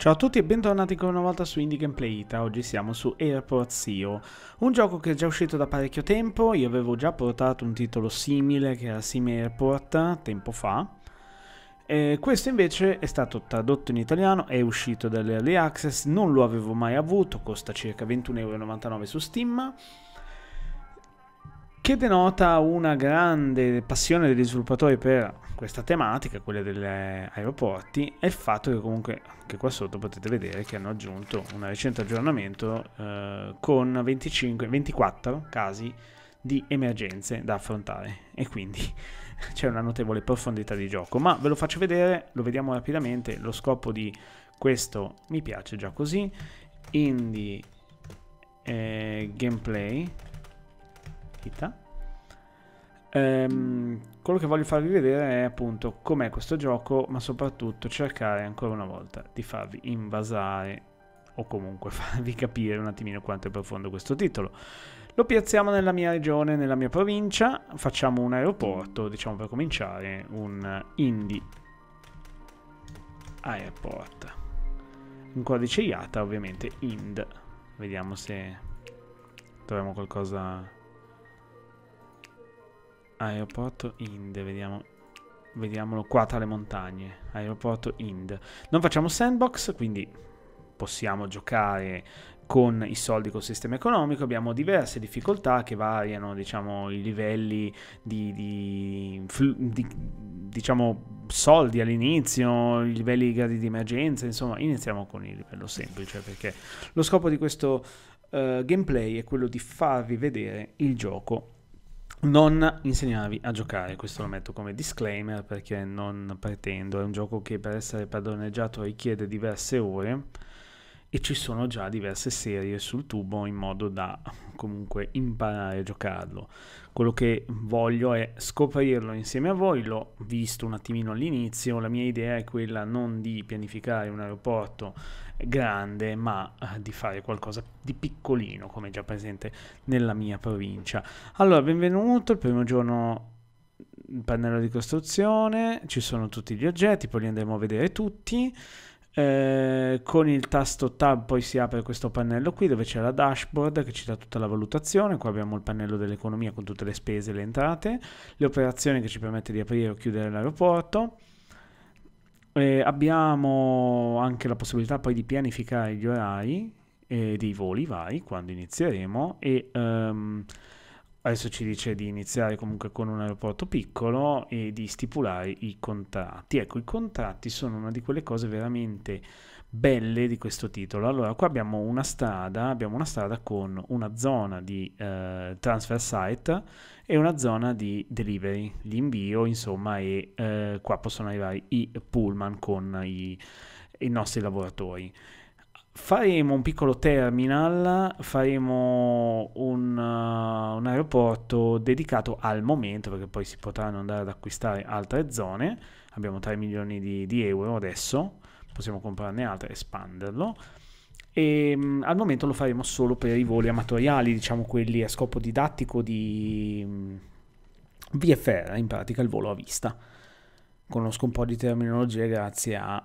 Ciao a tutti e bentornati ancora una volta su Indie Gameplay Ita. Oggi siamo su Airport CEO, un gioco che è già uscito da parecchio tempo. Io avevo già portato un titolo simile che era Sim Airport tempo fa. Questo invece è stato tradotto in italiano, è uscito dall'Early Access, non lo avevo mai avuto, costa circa 21,99 € su Steam, che denota una grande passione degli sviluppatori per questa tematica, quella degli aeroporti, e il fatto che comunque che qua sotto potete vedere che hanno aggiunto un recente aggiornamento con 24 casi di emergenze da affrontare, e quindi c'è una notevole profondità di gioco. Ma ve lo faccio vedere, lo vediamo rapidamente. Lo scopo di questo mi piace già così: Indie Gameplay Ita. Quello che voglio farvi vedere è appunto com'è questo gioco, ma soprattutto cercare ancora una volta di farvi invasare o comunque farvi capire un attimino quanto è profondo questo titolo. Lo piazziamo nella mia regione, nella mia provincia, facciamo un aeroporto, diciamo per cominciare, un Indie Airport. In codice IATA ovviamente IND. Vediamo se troviamo qualcosa. Aeroporto Ind, vediamolo qua tra le montagne. Aeroporto Ind. Non facciamo sandbox, quindi possiamo giocare con i soldi col sistema economico. Abbiamo diverse difficoltà che variano, diciamo, i livelli di diciamo soldi all'inizio, i livelli di gradi di emergenza. Insomma, iniziamo con il livello semplice, perché lo scopo di questo gameplay è quello di farvi vedere il gioco, non insegnarvi a giocare. Questo lo metto come disclaimer perché non pretendo, è un gioco che per essere padroneggiato richiede diverse ore e ci sono già diverse serie sul tubo in modo da comunque imparare a giocarlo. Quello che voglio è scoprirlo insieme a voi. L'ho visto un attimino all'inizio, la mia idea è quella non di pianificare un aeroporto grande, ma di fare qualcosa di piccolino come già presente nella mia provincia. Allora, benvenuto, il primo giorno il pannello di costruzione, ci sono tutti gli oggetti, poi li andremo a vedere tutti. Con il tasto tab poi si apre questo pannello qui dove c'è la dashboard che ci dà tutta la valutazione. Qua abbiamo il pannello dell'economia con tutte le spese e le entrate, le operazioni che ci permette di aprire o chiudere l'aeroporto. Abbiamo anche la possibilità poi di pianificare gli orari dei voli vari quando inizieremo, e adesso ci dice di iniziare comunque con un aeroporto piccolo e di stipulare i contratti. Ecco, i contratti sono una di quelle cose veramente belle di questo titolo. Allora, qua abbiamo una strada con una zona di transfer site e una zona di delivery, l'invio, insomma, e qua possono arrivare i pullman con i nostri lavoratori. Faremo un piccolo terminal, faremo un aeroporto dedicato al momento, perché poi si potranno andare ad acquistare altre zone. Abbiamo 3 milioni di euro adesso, possiamo comprarne altre e espanderlo. E al momento lo faremo solo per i voli amatoriali, diciamo quelli a scopo didattico di VFR, in pratica il volo a vista. Conosco un po' di terminologie grazie a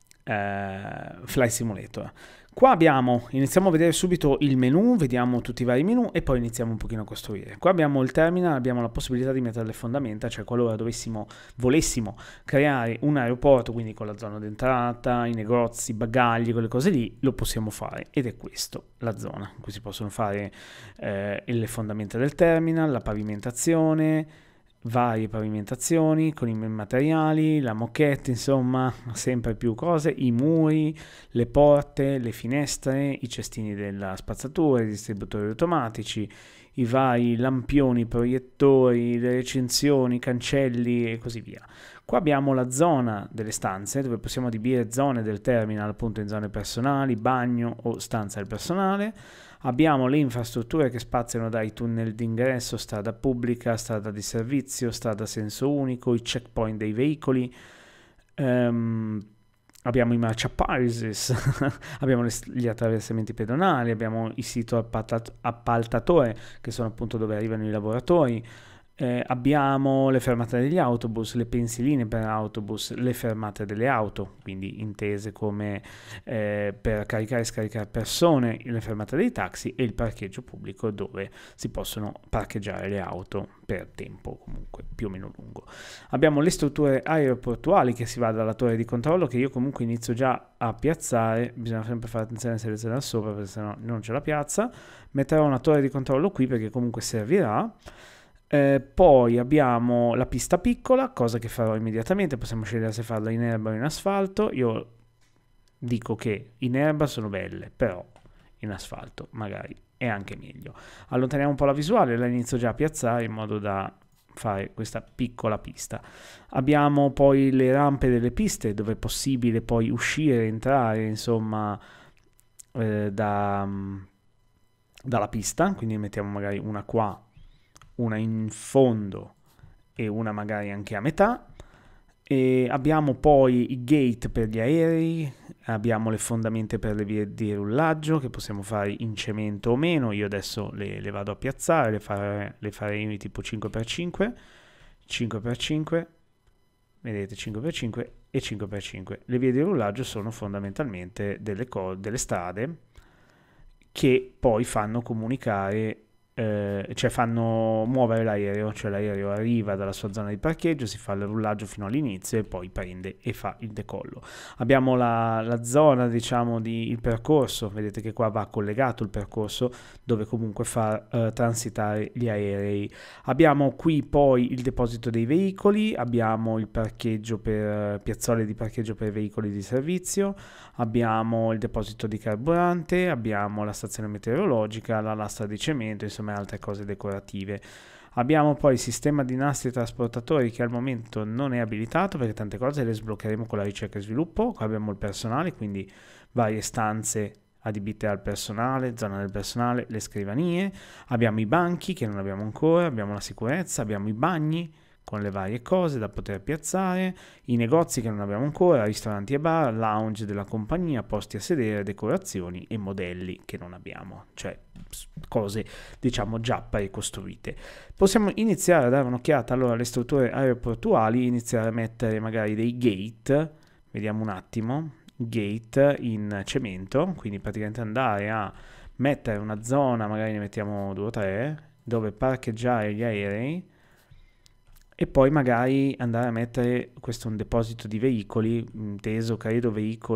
Flight Simulator. Qua iniziamo a vedere subito il menu, vediamo tutti i vari menu e poi iniziamo un pochino a costruire. Qua abbiamo il terminal, abbiamo la possibilità di mettere le fondamenta, cioè qualora volessimo creare un aeroporto, quindi con la zona d'entrata, i negozi, i bagagli, quelle cose lì, lo possiamo fare, ed è questo la zona in cui si possono fare le fondamenta del terminal, la pavimentazione, varie pavimentazioni con i materiali, la moquette, insomma, sempre più cose, i muri, le porte, le finestre, i cestini della spazzatura, i distributori automatici, i vari lampioni, proiettori, le recinzioni, cancelli e così via. Qua abbiamo la zona delle stanze, dove possiamo adibire zone del terminal appunto in zone personali, bagno o stanza del personale. Abbiamo le infrastrutture che spaziano dai tunnel d'ingresso, strada pubblica, strada di servizio, strada a senso unico, i checkpoint dei veicoli, abbiamo i marciapisis, abbiamo gli attraversamenti pedonali, abbiamo il sito appaltatore, che sono appunto dove arrivano i lavoratori, Abbiamo le fermate degli autobus, le pensiline per autobus, le fermate delle auto, quindi intese come per caricare e scaricare persone, le fermate dei taxi e il parcheggio pubblico dove si possono parcheggiare le auto per tempo comunque più o meno lungo. Abbiamo le strutture aeroportuali che si va dalla torre di controllo che io comunque inizio già a piazzare, bisogna sempre fare attenzione a selezionare da sopra perché sennò non c'è la piazza. Metterò una torre di controllo qui perché comunque servirà. Poi abbiamo la pista piccola, cosa che farò immediatamente, possiamo scegliere se farla in erba o in asfalto. Io dico che in erba sono belle, però in asfalto magari è anche meglio. Allontaniamo un po' la visuale, la inizio già a piazzare in modo da fare questa piccola pista. Abbiamo poi le rampe delle piste dove è possibile poi uscire, entrare, insomma, dalla pista, quindi mettiamo magari una qua, una in fondo e una magari anche a metà. E abbiamo poi i gate per gli aerei, abbiamo le fondamenta per le vie di rullaggio che possiamo fare in cemento o meno. Io adesso le vado a piazzare, le farei tipo 5x5, 5x5, vedete 5x5 e 5x5. Le vie di rullaggio sono fondamentalmente delle strade che poi fanno comunicare, cioè fanno muovere l'aereo, cioè l'aereo arriva dalla sua zona di parcheggio, si fa il rullaggio fino all'inizio e poi prende e fa il decollo. Abbiamo la zona, diciamo, il percorso, vedete che qua va collegato il percorso dove comunque fa transitare gli aerei. Abbiamo qui poi il deposito dei veicoli, abbiamo il parcheggio per piazzole di parcheggio per veicoli di servizio, abbiamo il deposito di carburante, abbiamo la stazione meteorologica, la lastra di cemento, insomma altre cose decorative. Abbiamo poi il sistema di nastri trasportatori che al momento non è abilitato perché tante cose le sbloccheremo con la ricerca e sviluppo. Qua abbiamo il personale, quindi varie stanze adibite al personale, zona del personale, le scrivanie, abbiamo i banchi che non abbiamo ancora, abbiamo la sicurezza, abbiamo i bagni con le varie cose da poter piazzare, i negozi che non abbiamo ancora, ristoranti e bar, lounge della compagnia, posti a sedere, decorazioni e modelli che non abbiamo, cioè cose diciamo già precostruite. Possiamo iniziare a dare un'occhiata allora alle strutture aeroportuali, iniziare a mettere magari dei gate, vediamo un attimo, gate in cemento, quindi praticamente andare a mettere una zona, magari ne mettiamo 2 o 3, dove parcheggiare gli aerei e poi magari andare a mettere questo un deposito di veicoli, inteso credo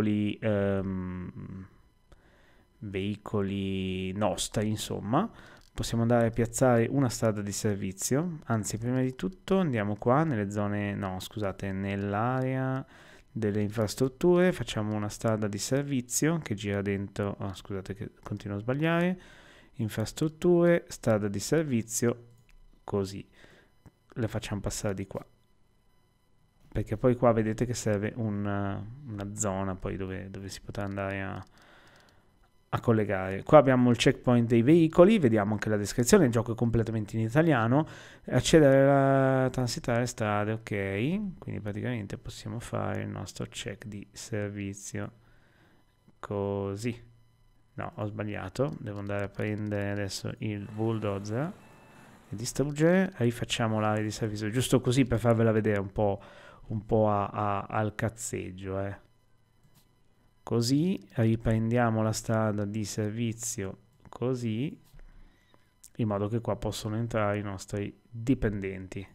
veicoli nostri, insomma. Possiamo andare a piazzare una strada di servizio, anzi prima di tutto andiamo qua nelle zone, no scusate, nell'area delle infrastrutture, facciamo una strada di servizio che gira dentro, oh, scusate che continuo a sbagliare, infrastrutture, strada di servizio, così le facciamo passare di qua perché poi qua vedete che serve una zona poi dove si potrà andare a collegare. Qua abbiamo il checkpoint dei veicoli, vediamo anche la descrizione, il gioco è completamente in italiano, accedere a transitare strade, ok, quindi praticamente possiamo fare il nostro check di servizio così. No, ho sbagliato, devo andare a prendere adesso il bulldozer e distruggere, rifacciamo l'area di servizio giusto così per farvela vedere un po' al cazzeggio, così riprendiamo la strada di servizio così, in modo che qua possono entrare i nostri dipendenti.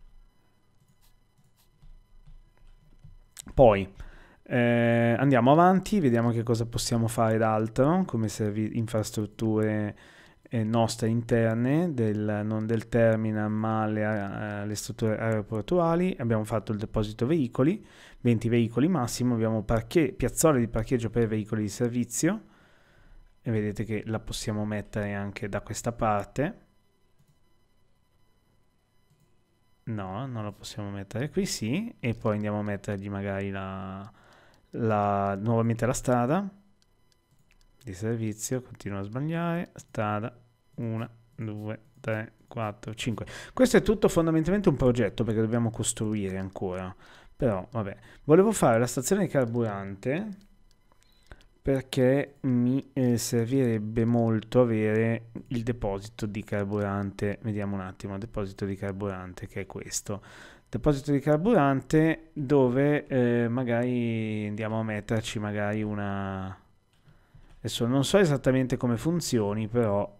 Poi andiamo avanti, vediamo che cosa possiamo fare d'altro come infrastrutture nostre interne, non del terminal ma le strutture aeroportuali. Abbiamo fatto il deposito veicoli, 20 veicoli massimo, abbiamo piazzole di parcheggio per veicoli di servizio e vedete che la possiamo mettere anche da questa parte. No, non la possiamo mettere qui, sì, e poi andiamo a mettergli magari nuovamente la strada di servizio, continuo a sbagliare, strada 1, 2, 3, 4, 5. Questo è tutto fondamentalmente un progetto perché dobbiamo costruire ancora, però vabbè. Volevo fare la stazione di carburante perché mi servirebbe molto avere il deposito di carburante. Vediamo un attimo, il deposito di carburante che è questo. Deposito di carburante dove magari andiamo a metterci magari una... Adesso non so esattamente come funzioni, però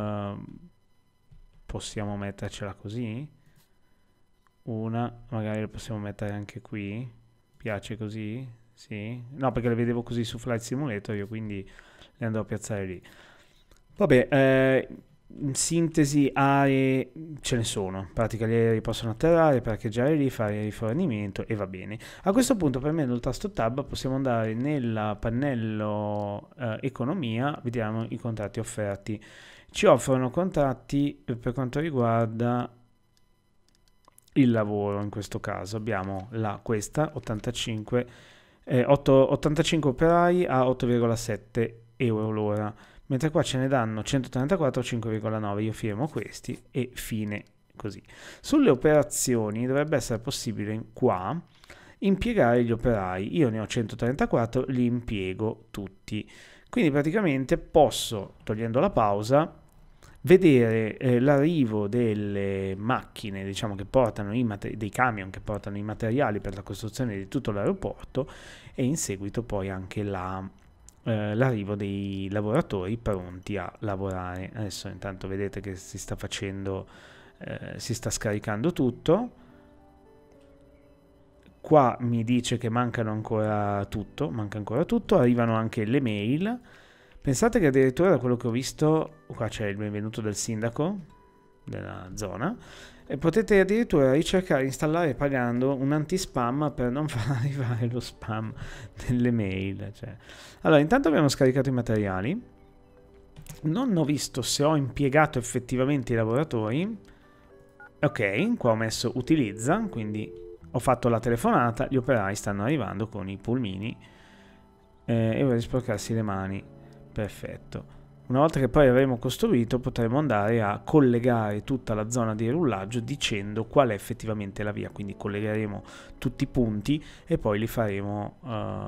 possiamo mettercela così. Una, magari la possiamo mettere anche qui. Piace così? Sì. No, perché le vedevo così su Flight Simulator, io quindi le andrò a piazzare lì. Vabbè, in sintesi, aree ce ne sono. In pratica gli aerei possono atterrare, parcheggiare lì, fare rifornimento e va bene. A questo punto, premendo il tasto Tab, possiamo andare nel pannello Economia, vediamo i contratti offerti. Ci offrono contratti per quanto riguarda il lavoro, in questo caso abbiamo questa 85, 85 operai a 8,7 euro l'ora, mentre qua ce ne danno 134 a 5,9. Io firmo questi e fine così. Sulle operazioni dovrebbe essere possibile qua impiegare gli operai. Io ne ho 134, li impiego tutti. Quindi praticamente posso, togliendo la pausa, vedere l'arrivo delle macchine, diciamo, che portano dei camion che portano i materiali per la costruzione di tutto l'aeroporto, e in seguito poi anche l'arrivo dei lavoratori pronti a lavorare. Adesso intanto vedete che si sta facendo, si sta scaricando tutto. Qua mi dice che manca ancora tutto, arrivano anche le mail. Pensate che addirittura da quello che ho visto, qua c'è il benvenuto del sindaco della zona, e potete addirittura ricercare, installare pagando un anti-spam per non far arrivare lo spam nelle mail. Cioè. Allora, intanto abbiamo scaricato i materiali, non ho visto se ho impiegato effettivamente i lavoratori. Ok, qua ho messo utilizza, quindi ho fatto la telefonata, gli operai stanno arrivando con i pulmini e vorrei sporcarsi le mani. Perfetto. Una volta che poi avremo costruito potremo andare a collegare tutta la zona di rullaggio dicendo qual è effettivamente la via, quindi collegheremo tutti i punti e poi li faremo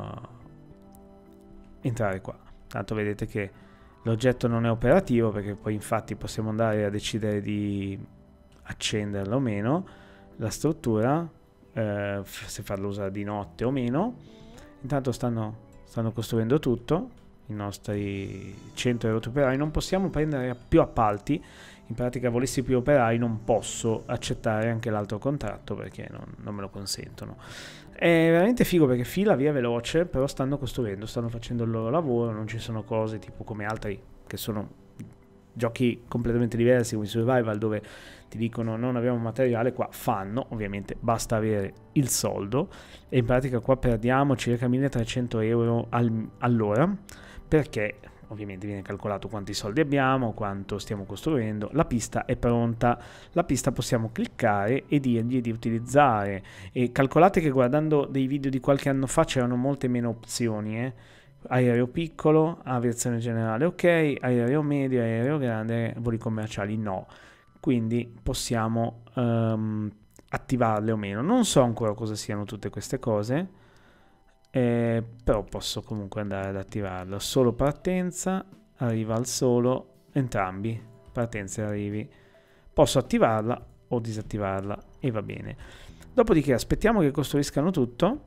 entrare qua. Tanto vedete che l'oggetto non è operativo perché poi infatti possiamo andare a decidere di accenderla o meno, la struttura, se farla usare di notte o meno. Intanto stanno costruendo tutto, i nostri 100 operai. Non possiamo prendere più appalti, in pratica volessi più operai non posso accettare anche l'altro contratto perché non me lo consentono. È veramente figo perché fila via veloce, però stanno costruendo, stanno facendo il loro lavoro, non ci sono cose tipo come altri che sono giochi completamente diversi come Survival dove ti dicono non abbiamo materiale, qua fanno, ovviamente basta avere il soldo, e in pratica qua perdiamo circa 1300 euro all'ora perché ovviamente viene calcolato quanti soldi abbiamo, quanto stiamo costruendo. La pista è pronta, la pista possiamo cliccare e dirgli di utilizzare, e calcolate che guardando dei video di qualche anno fa c'erano molte meno opzioni, aereo piccolo, aviazione generale ok, aereo medio, aereo grande, voli commerciali no. Quindi possiamo attivarle o meno. Non so ancora cosa siano tutte queste cose, però posso comunque andare ad attivarlo. Solo partenza, arriva al solo, entrambi, partenza e arrivi. Posso attivarla o disattivarla e va bene. Dopodiché aspettiamo che costruiscano tutto.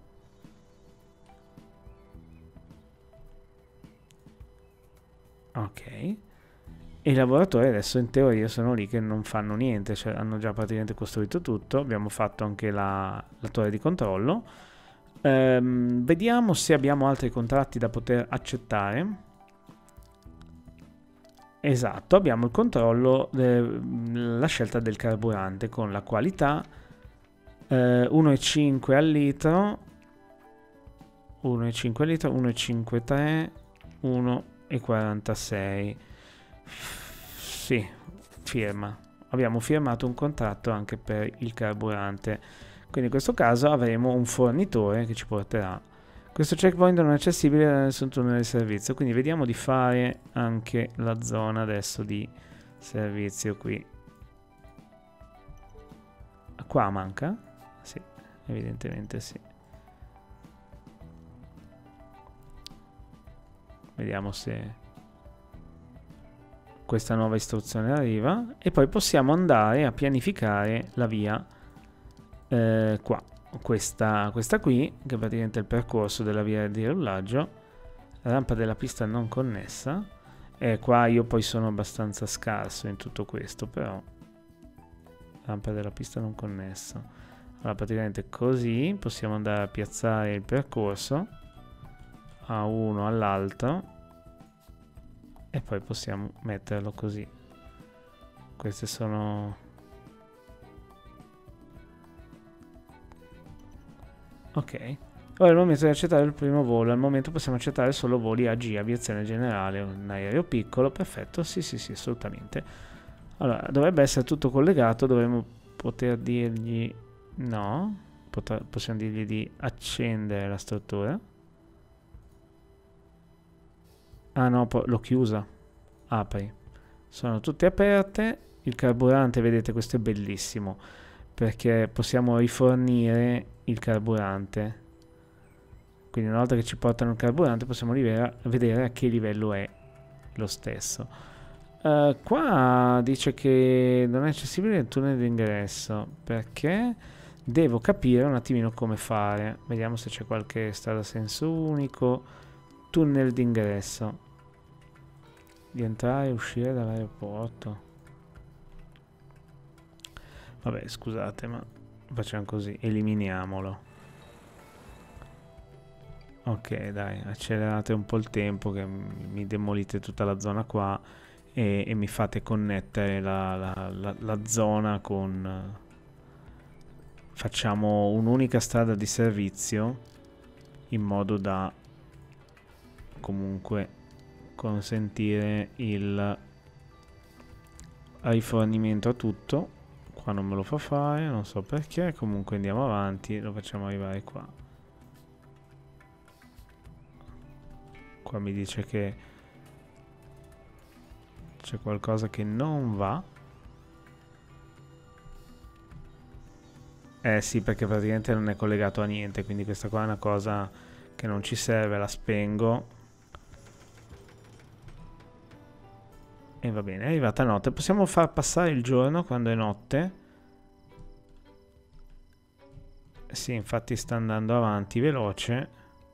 Ok. E i lavoratori adesso in teoria sono lì che non fanno niente, cioè hanno già praticamente costruito tutto. Abbiamo fatto anche la torre di controllo. Vediamo se abbiamo altri contratti da poter accettare. Esatto, abbiamo il controllo, la scelta del carburante con la qualità 1,5 al litro, 1,5 al litro, 1,53, 1,46. Sì, firma. Abbiamo firmato un contratto anche per il carburante. Quindi in questo caso avremo un fornitore che ci porterà. Questo checkpoint non è accessibile da nessun tunnel di servizio, quindi vediamo di fare anche la zona adesso di servizio qui. Qua manca? Sì, evidentemente sì. Vediamo se questa nuova istruzione arriva. E poi possiamo andare a pianificare la via qua. Questa qui, che è praticamente il percorso della via di rollaggio. Rampa della pista non connessa. E qua io poi sono abbastanza scarso in tutto questo, però rampa della pista non connessa. Allora praticamente così possiamo andare a piazzare il percorso a uno all'altro e poi possiamo metterlo così. Queste sono... Ok. Ora è il momento di accettare il primo volo. Al momento possiamo accettare solo voli AG, aviazione generale, un aereo piccolo. Perfetto, sì, assolutamente. Allora, dovrebbe essere tutto collegato. Dovremmo poter dirgli no. Possiamo dirgli di accendere la struttura. Ah no, l'ho chiusa. Apri. Sono tutte aperte. Il carburante, vedete, questo è bellissimo, perché possiamo rifornire il carburante. Quindi una volta che ci portano il carburante possiamo vedere a che livello è lo stesso. Qua dice che non è accessibile il tunnel d'ingresso, perché devo capire un attimino come fare. Vediamo se c'è qualche strada a senso unico. Tunnel d'ingresso. Di entrare e uscire dall'aeroporto. Vabbè, scusate, ma facciamo così, eliminiamolo. Ok, dai, accelerate un po' il tempo, che mi demolite tutta la zona qua e mi fate connettere la zona con... Facciamo un'unica strada di servizio in modo da comunque consentire il rifornimento a tutto. Qua non me lo fa fare, non so perché, comunque andiamo avanti, lo facciamo arrivare qua. Qua mi dice che c'è qualcosa che non va. Sì, perché praticamente non è collegato a niente, quindi questa qua è una cosa che non ci serve, la spengo. E va bene, è arrivata notte. Possiamo far passare il giorno quando è notte. Sì, infatti sta andando avanti veloce.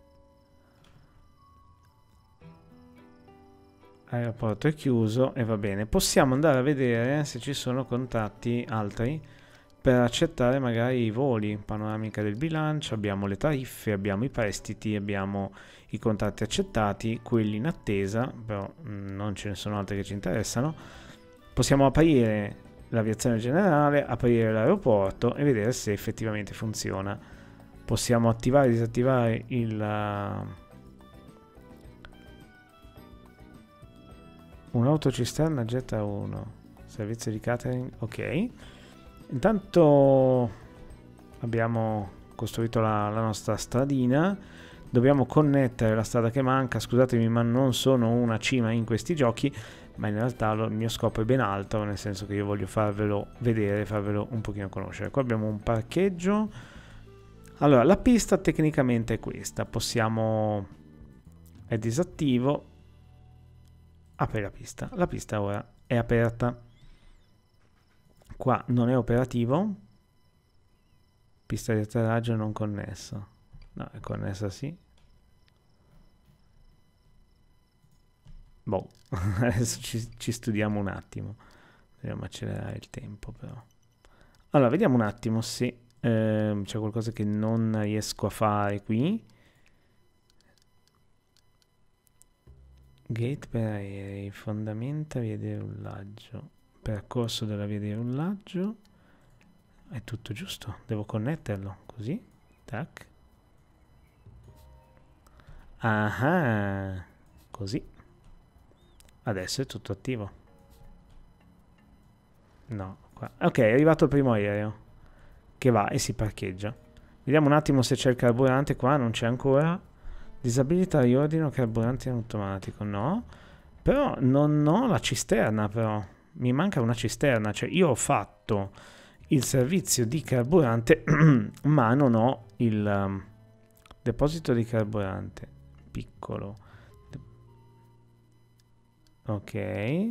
Aeroporto è chiuso e va bene. Possiamo andare a vedere se ci sono contatti altri per accettare magari i voli. Panoramica del bilancio, abbiamo le tariffe, abbiamo i prestiti, abbiamo i contatti accettati, quelli in attesa, però non ce ne sono altri che ci interessano. Possiamo aprire l'aviazione generale, aprire l'aeroporto e vedere se effettivamente funziona. Possiamo attivare e disattivare un'autocisterna Jetta 1, servizio di catering, ok. Intanto abbiamo costruito la nostra stradina, dobbiamo connettere la strada che manca. Scusatemi, ma non sono una cima in questi giochi, ma in realtà il mio scopo è ben altro, nel senso che io voglio farvelo vedere, farvelo un pochino conoscere. Qua abbiamo un parcheggio. Allora, la pista tecnicamente è questa, è disattivo. Apri la pista ora è aperta. Qua non è operativo. Pista di atterraggio non connesso. No, è connessa sì. Boh, adesso ci studiamo un attimo. Dobbiamo accelerare il tempo però. Allora, vediamo un attimo se c'è qualcosa che non riesco a fare qui. Gate per aerei, fondamenta via di rullaggio, percorso della via di rullaggio, è tutto giusto, devo connetterlo, così, tac, ah, così, adesso è tutto attivo, no, qua, ok, è arrivato il primo aereo, che va e si parcheggia, vediamo un attimo se c'è il carburante qua, non c'è ancora. Disabilita riordino carburante in automatico, no, però non ho la cisterna, però mi manca una cisterna, cioè io ho fatto il servizio di carburante ma non ho il deposito di carburante piccolo. Ok.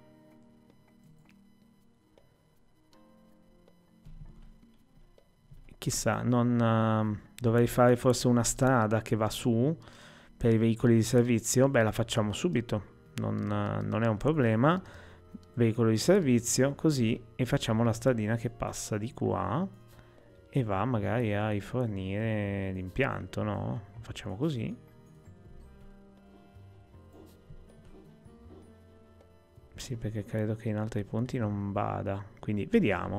Chissà, non dovrei fare forse una strada che va su per i veicoli di servizio? Beh, la facciamo subito, non è un problema. Veicolo di servizio, così, e facciamo la stradina che passa di qua e va magari a rifornire l'impianto, no? Facciamo così. Sì, perché credo che in altri punti non vada. Quindi vediamo.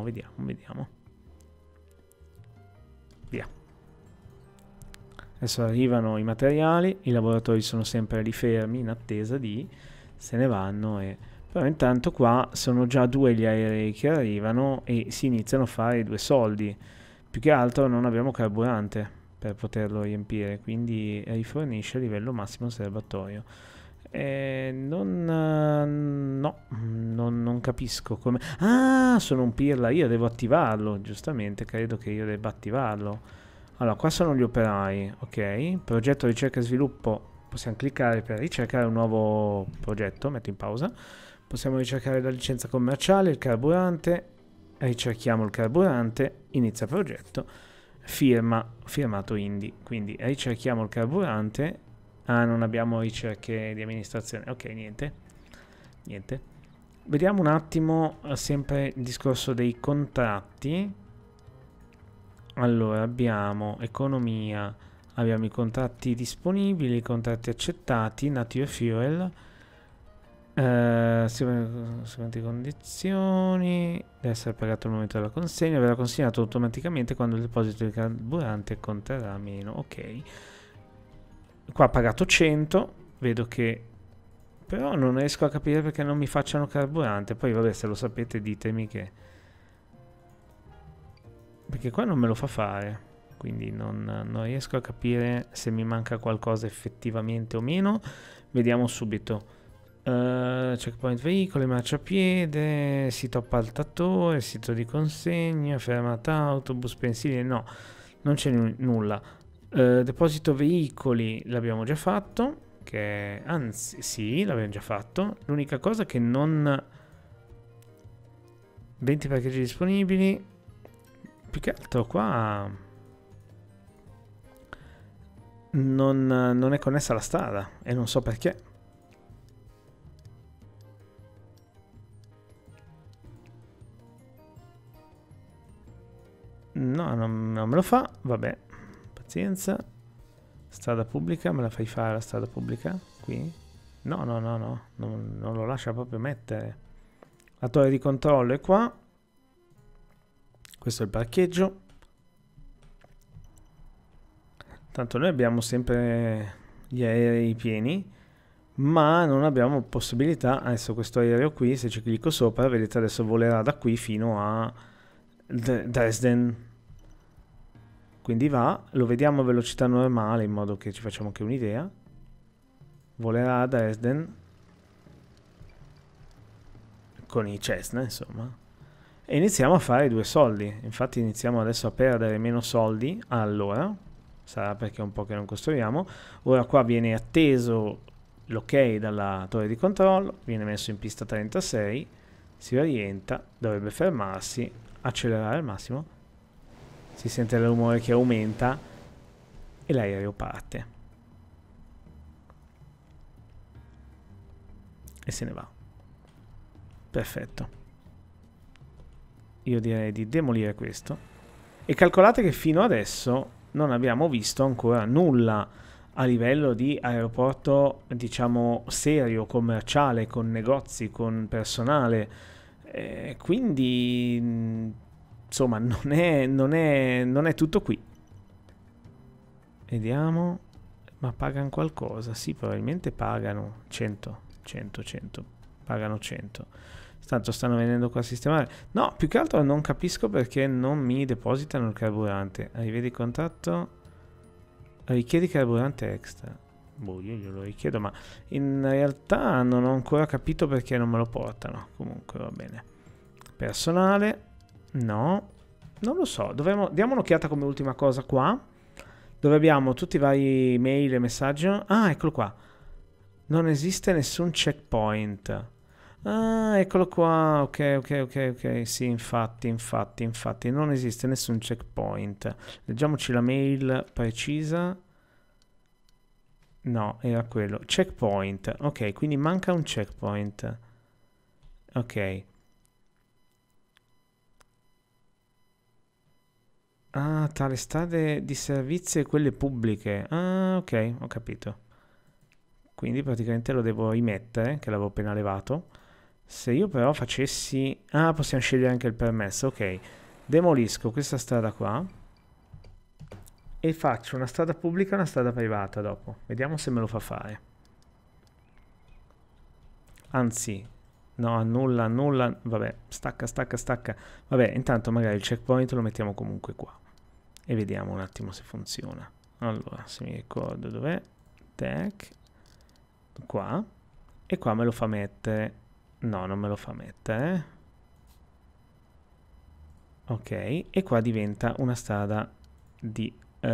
Via. Adesso arrivano i materiali, i lavoratori sono sempre lì fermi in attesa di... se ne vanno e... Però intanto qua sono già 2 gli aerei che arrivano e si iniziano a fare i 2 soldi. Più che altro non abbiamo carburante per poterlo riempire, quindi rifornisce a livello massimo serbatoio. Non capisco come... Ah, sono un pirla, io devo attivarlo, giustamente, credo che io debba attivarlo. Allora, qua sono gli operai, ok? Progetto ricerca e sviluppo, possiamo cliccare per ricercare un nuovo progetto, metto in pausa. Possiamo ricercare la licenza commerciale, il carburante, ricerchiamo il carburante, inizia progetto, firmato Indy, quindi ricerchiamo il carburante. Ah, non abbiamo ricerche di amministrazione, ok, niente. Vediamo un attimo sempre il discorso dei contratti. Allora, abbiamo economia, abbiamo i contratti disponibili, i contratti accettati, Nature Fuel, seguenti condizioni, deve essere pagato al momento della consegna, verrà consegnato automaticamente quando il deposito di carburante conterrà meno, ok. Qua ha pagato 100, vedo che... però non riesco a capire perché non mi facciano carburante, poi vabbè, se lo sapete ditemi che... perché qua non me lo fa fare, quindi non riesco a capire se mi manca qualcosa effettivamente o meno. Vediamo subito. Checkpoint veicoli, marciapiede, sito appaltatore, sito di consegna, fermata autobus, pensiline, no, non c'è nulla. Deposito veicoli l'abbiamo già fatto, che anzi sì, l'abbiamo già fatto. L'unica cosa che non... 20 parcheggi disponibili. Più che altro qua non è connessa alla strada e non so perché. No, non me lo fa, vabbè, pazienza. Strada pubblica, me la fai fare la strada pubblica? Qui? No, non lo lascia proprio mettere. La torre di controllo è qua. Questo è il parcheggio. Tanto noi abbiamo sempre gli aerei pieni, ma non abbiamo possibilità. Adesso questo aereo qui, se ci clicco sopra, vedete adesso volerà da qui fino a Dresden. Quindi va, lo vediamo a velocità normale in modo che ci facciamo anche un'idea. Volerà a Dresden con i Cessna, insomma. E iniziamo a fare 2 soldi. Infatti iniziamo adesso a perdere meno soldi all'ora. Sarà perché è un po' che non costruiamo. Ora qua viene atteso l'ok dalla torre di controllo, viene messo in pista 36, si orienta, dovrebbe fermarsi, accelerare al massimo, si sente il rumore che aumenta e l'aereo parte e se ne va. Perfetto, io direi di demolire questo e calcolate che fino adesso non abbiamo visto ancora nulla a livello di aeroporto, diciamo, serio, commerciale, con negozi, con personale. Quindi, insomma, non è tutto qui. Vediamo. Ma pagano qualcosa? Sì, probabilmente pagano 100. Pagano 100. Tanto stanno venendo qua a sistemare. No, più che altro non capisco perché non mi depositano il carburante. Rivedi contatto. Richiedi carburante extra. Boh, io glielo richiedo, ma in realtà non ho ancora capito perché non me lo portano. Comunque va bene. Personale. No. Non lo so. Diamo un'occhiata come ultima cosa qua. Dove abbiamo tutti i vari mail e messaggi. Ah, eccolo qua. Non esiste nessun checkpoint. Ah, eccolo qua. Ok, ok, ok, ok. Sì, infatti, non esiste nessun checkpoint. Leggiamoci la mail precisa. No, era quello. Checkpoint. Ok, quindi manca un checkpoint. Ok. Ah, tra le strade di servizio e quelle pubbliche. Ah, ok, ho capito. Quindi praticamente lo devo rimettere, che l'avevo appena levato. Se io però facessi... Ah, possiamo scegliere anche il permesso, ok. Demolisco questa strada qua e faccio una strada pubblica e una strada privata dopo. Vediamo se me lo fa fare. Anzi, no, annulla, annulla. Vabbè, stacca, stacca, stacca. Vabbè, intanto magari il checkpoint lo mettiamo comunque qua. E vediamo un attimo se funziona. Allora, se mi ricordo dov'è. Tech. Qua. E qua me lo fa mettere. No, non me lo fa mettere. Ok, e qua diventa una strada di,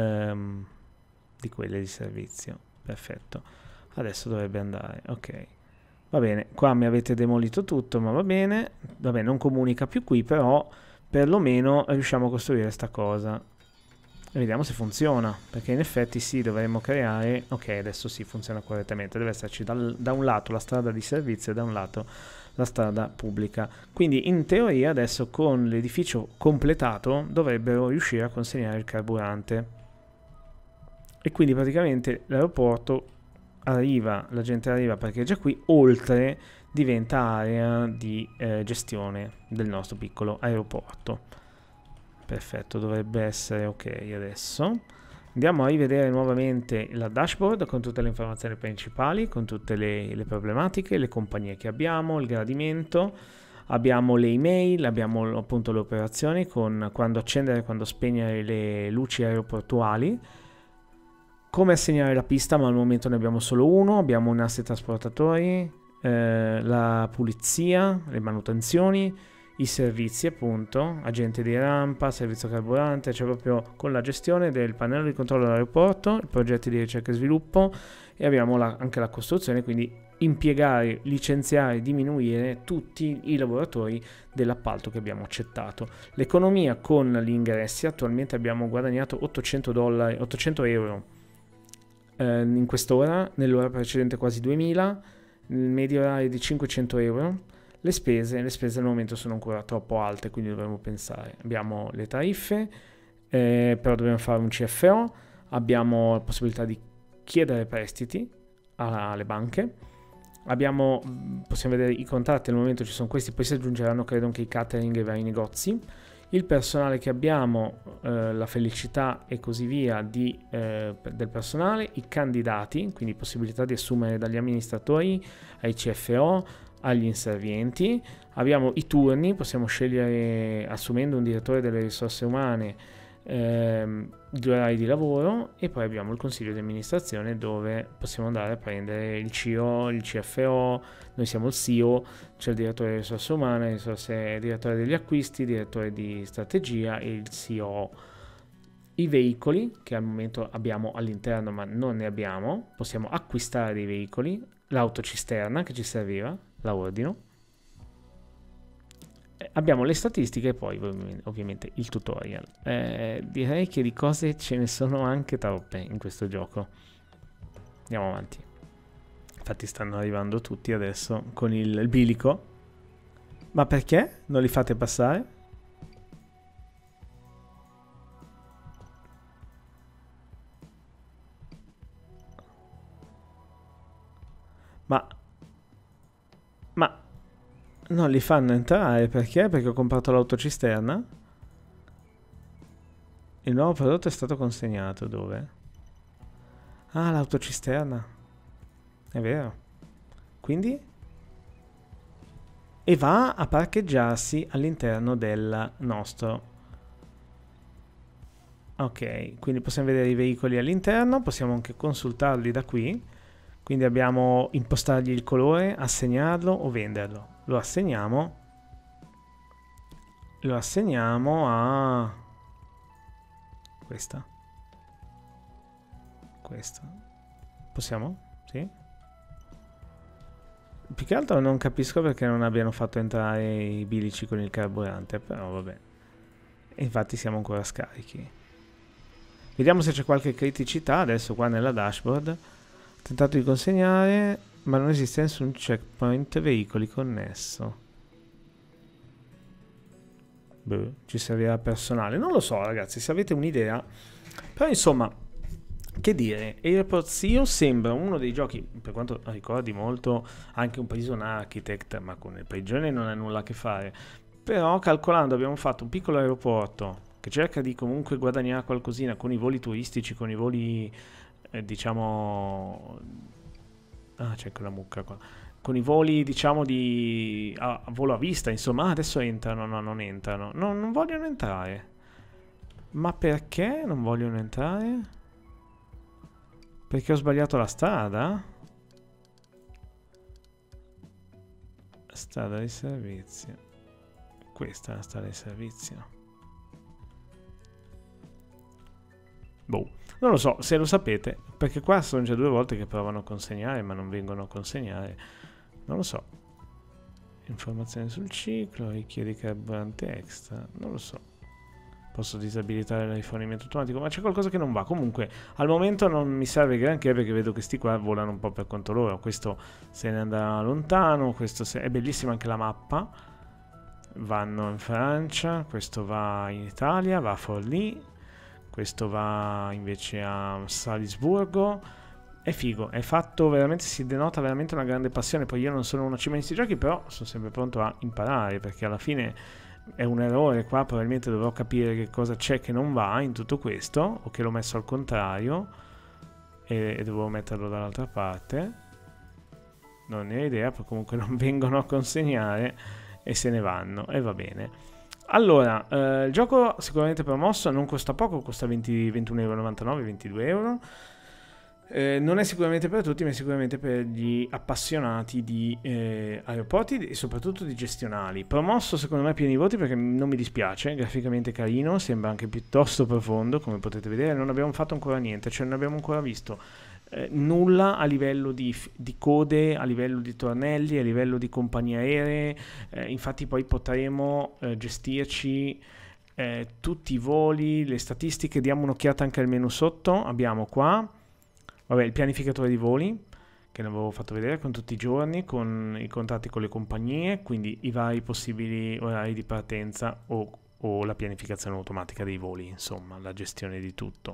di quelle di servizio. Perfetto. Adesso dovrebbe andare. Ok. Va bene, qua mi avete demolito tutto, ma va bene. Vabbè, non comunica più qui, però perlomeno riusciamo a costruire sta cosa. E vediamo se funziona, perché in effetti sì, dovremmo creare... Ok, adesso sì, funziona correttamente. Deve esserci da un lato la strada di servizio e da un lato la strada pubblica. Quindi in teoria adesso con l'edificio completato dovrebbero riuscire a consegnare il carburante. E quindi praticamente l'aeroporto arriva, la gente arriva perché è già qui, oltre diventa area di gestione del nostro piccolo aeroporto. Perfetto, dovrebbe essere ok adesso. Andiamo a rivedere nuovamente la dashboard con tutte le informazioni principali, con tutte le problematiche, le compagnie che abbiamo, il gradimento, abbiamo le email, abbiamo appunto le operazioni con quando accendere e quando spegnere le luci aeroportuali, come assegnare la pista, ma al momento ne abbiamo solo uno, abbiamo un asset trasportatori, la pulizia, le manutenzioni, i servizi appunto, agente di rampa, servizio carburante, cioè proprio con la gestione del pannello di controllo dell'aeroporto, i progetti di ricerca e sviluppo e abbiamo anche la costruzione, quindi impiegare, licenziare, diminuire tutti i lavoratori dell'appalto che abbiamo accettato. L'economia con gli ingressi, attualmente abbiamo guadagnato $800, 800 euro in quest'ora, nell'ora precedente quasi 2000, nel medio orario di 500 euro. Le spese al momento sono ancora troppo alte, quindi dovremmo pensare. Abbiamo le tariffe, però dobbiamo fare un CFO, abbiamo la possibilità di chiedere prestiti alle banche, possiamo vedere i contratti, al momento ci sono questi, poi si aggiungeranno credo anche i catering e i vari negozi, il personale che abbiamo, la felicità e così via del personale, i candidati, quindi possibilità di assumere dagli amministratori ai CFO, agli inservienti, abbiamo i turni, possiamo scegliere assumendo un direttore delle risorse umane gli orari di lavoro e poi abbiamo il consiglio di amministrazione dove possiamo andare a prendere il CEO, il CFO, noi siamo il CEO, c'è il direttore delle risorse umane, il direttore degli acquisti, il direttore di strategia e il CEO. I veicoli che al momento abbiamo all'interno ma non ne abbiamo, possiamo acquistare dei veicoli, l'autocisterna che ci serviva, la ordino. Abbiamo le statistiche e poi ovviamente il tutorial. Direi che di cose ce ne sono anche troppe in questo gioco. Andiamo avanti. Infatti stanno arrivando tutti adesso con il bilico. Ma perché non li fate passare? Ma non li fanno entrare perché? Perché ho comprato l'autocisterna? Il nuovo prodotto è stato consegnato dove? Ah, l'autocisterna. È vero. Quindi? E va a parcheggiarsi all'interno del nostro. Ok, quindi possiamo vedere i veicoli all'interno, possiamo anche consultarli da qui. Quindi abbiamo impostargli il colore, assegnarlo o venderlo. Lo assegniamo a questa. Possiamo? Sì. Più che altro non capisco perché non abbiano fatto entrare i bilici con il carburante, però vabbè. E infatti siamo ancora scarichi. Vediamo se c'è qualche criticità adesso qua nella dashboard. Ho tentato di consegnare, ma non esiste nessun checkpoint veicoli connesso. Beh, ci servirà personale. Non lo so, ragazzi, se avete un'idea. Però insomma, che dire, Airports Io sembra uno dei giochi, per quanto ricordi molto anche un Prison Architect, ma con il prigione non ha nulla a che fare. Però calcolando abbiamo fatto un piccolo aeroporto che cerca di comunque guadagnare qualcosina con i voli turistici, con i voli diciamo... Ah, c'è quella mucca qua. Con i voli diciamo di a volo a vista, insomma. Ah, adesso entrano, no, non entrano. No, non vogliono entrare. Ma perché non vogliono entrare? Perché ho sbagliato la strada? Strada di servizio. Questa è la strada di servizio. Boh, non lo so, se lo sapete, perché qua sono già 2 volte che provano a consegnare, ma non vengono a consegnare. Non lo so. Informazioni sul ciclo, richiedi carburante extra, non lo so. Posso disabilitare il rifornimento automatico, ma c'è qualcosa che non va. Comunque, al momento non mi serve granché perché vedo che sti qua volano un po' per conto loro. Questo se ne andrà lontano, questo è bellissima anche la mappa. Vanno in Francia, questo va in Italia, va a Forlì, questo va invece a Salisburgo. È figo, è fatto veramente, si denota veramente una grande passione. Poi io non sono uno cima in questi giochi, però sono sempre pronto a imparare, perché alla fine è un errore qua, probabilmente dovrò capire che cosa c'è che non va in tutto questo, o che l'ho messo al contrario e dovevo metterlo dall'altra parte. Non ne ho idea, poi comunque non vengono a consegnare e se ne vanno, e va bene. Allora, il gioco sicuramente promosso, non costa poco, costa 21,99 €, 22 euro. Non è sicuramente per tutti, ma è sicuramente per gli appassionati di aeroporti e soprattutto di gestionali. Promosso secondo me pieni voti perché non mi dispiace, graficamente carino, sembra anche piuttosto profondo, come potete vedere. Non abbiamo fatto ancora niente, cioè non abbiamo ancora visto nulla a livello di code, a livello di tornelli, a livello di compagnie aeree. Infatti poi potremo gestirci tutti i voli, le statistiche. Diamo un'occhiata anche al menu sotto, abbiamo qua vabbè, il pianificatore di voli, che ne avevo fatto vedere con tutti i giorni, con i contratti con le compagnie, quindi i vari possibili orari di partenza o la pianificazione automatica dei voli, insomma, la gestione di tutto.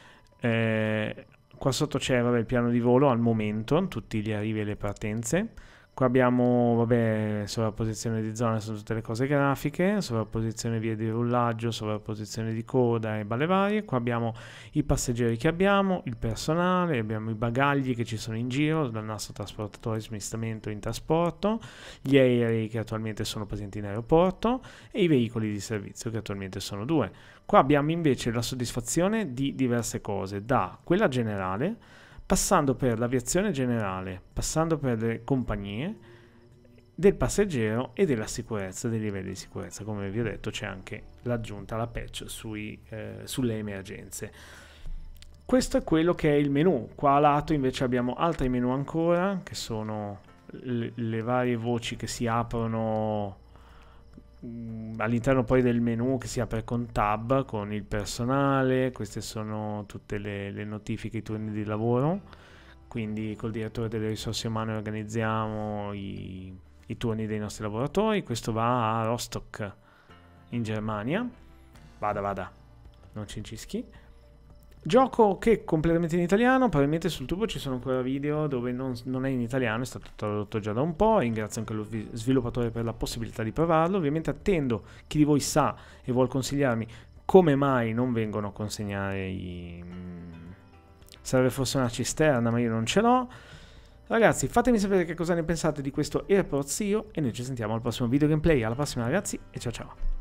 Qua sotto c'è vabbè, il piano di volo al momento, tutti gli arrivi e le partenze. Qua abbiamo, vabbè, sovrapposizione di zone, sono tutte le cose grafiche, sovrapposizione via di rullaggio, sovrapposizione di coda e balle varie. Qua abbiamo i passeggeri che abbiamo, il personale, abbiamo i bagagli che ci sono in giro dal nostro trasportatore smistamento in trasporto, gli aerei che attualmente sono presenti in aeroporto e i veicoli di servizio che attualmente sono 2. Qua abbiamo invece la soddisfazione di diverse cose, da quella generale, passando per l'aviazione generale, passando per le compagnie, del passeggero e della sicurezza, dei livelli di sicurezza. Come vi ho detto c'è anche l'aggiunta, la patch sulle emergenze. Questo è quello che è il menu. Qua a lato invece abbiamo altri menu ancora, che sono le varie voci che si aprono all'interno poi del menu, che si apre con tab, con il personale. Queste sono tutte le notifiche, i turni di lavoro, quindi col direttore delle risorse umane organizziamo i turni dei nostri lavoratori. Questo va a Rostock in Germania. Vada, non ci incischi. Gioco che è completamente in italiano, probabilmente sul tubo ci sono ancora video dove non è in italiano, è stato tradotto già da un po'. Ringrazio anche lo sviluppatore per la possibilità di provarlo. Ovviamente attendo chi di voi sa e vuol consigliarmi come mai non vengono a consegnare serve forse una cisterna, ma io non ce l'ho. Ragazzi, fatemi sapere che cosa ne pensate di questo Airports Io e noi ci sentiamo al prossimo video gameplay. Alla prossima ragazzi e ciao ciao.